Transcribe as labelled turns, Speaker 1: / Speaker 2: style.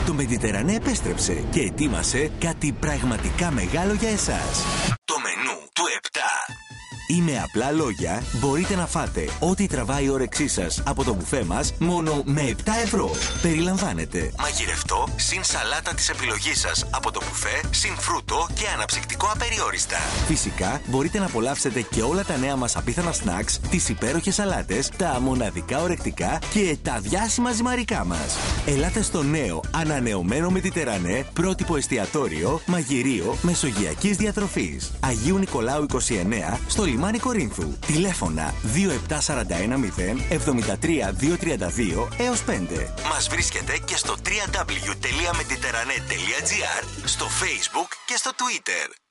Speaker 1: Το Mediterranee επέστρεψε και ετοίμασε κάτι πραγματικά μεγάλο για εσάς. Το μενού του 7. Ή με απλά λόγια, μπορείτε να φάτε ό,τι τραβάει η όρεξή σας από το μπουφέ μας μόνο με 7 ευρώ. Περιλαμβάνεται μαγειρευτό, συν σαλάτα της επιλογής σας από το μπουφέ, συν φρούτο και αναψυκτικό απεριόριστα. Φυσικά, μπορείτε να απολαύσετε και όλα τα νέα μας απίθανα snacks, τις υπέροχες σαλάτες, τα μοναδικά ορεκτικά και τα διάσημα ζυμαρικά μας. Ελάτε στο νέο, ανανεωμένο Mediterranee, πρότυπο εστιατόριο, μαγειρίο μεσογειακής διατροφής. Αγίου Νικολάου 29, στο λιμάνι Κορίνθου. Τηλέφωνα 27410 73232 έως 5. Μας βρίσκεται και στο www.mediterranee.gr, στο Facebook και στο Twitter.